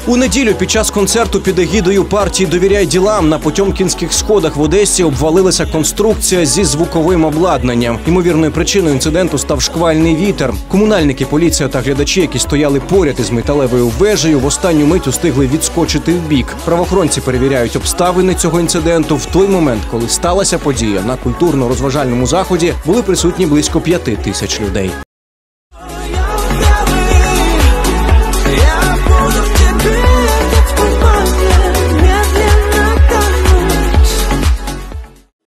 У неділю під час концерту під егідою партії «Довіряй ділам» на Потьомкінських сходах в Одесі обвалилася конструкція зі звуковим обладнанням. Ймовірною причиною інциденту став шквальний вітер. Комунальники, поліція та глядачі, які стояли поряд із металевою вежею, в останню мить устигли відскочити вбік. Правоохоронці перевіряють обставини цього інциденту. В той момент, коли сталася подія, на культурно-розважальному заході були присутні близько 5 тисяч людей.